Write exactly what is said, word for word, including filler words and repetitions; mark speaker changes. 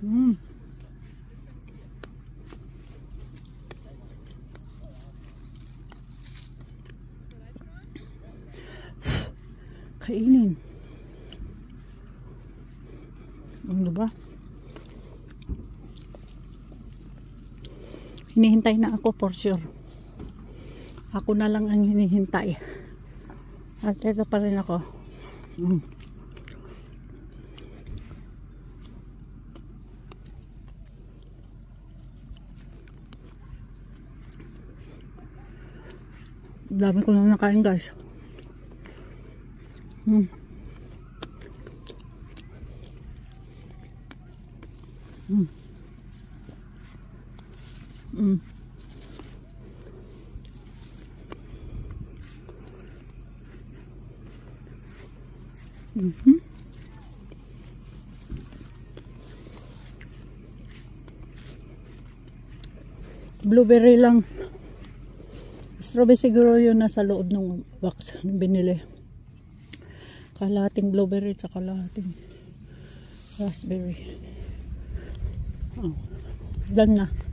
Speaker 1: Mm. Kainin. Ano ba? Hinihintay na ako for sure. Ako na lang ang hinihintay. At ito pa rin ako. Mm. Dami ko lang nakain, guys. Mm. Mm. Mm. Mm-hmm. Blueberry lang. Strawberry siguro yun nasa loob ng box binili. Kalahating blueberry at kalahating raspberry. Oh, done na.